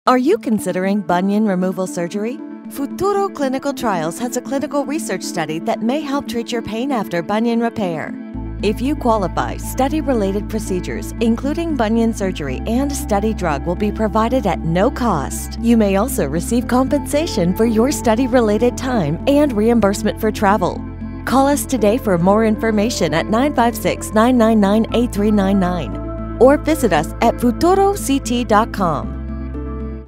Are you considering bunion removal surgery? Futuro Clinical Trials has a clinical research study that may help treat your pain after bunion repair. If you qualify, study-related procedures, including bunion surgery and study drug, will be provided at no cost. You may also receive compensation for your study-related time and reimbursement for travel. Call us today for more information at 956-999-8399 or visit us at futuroct.com.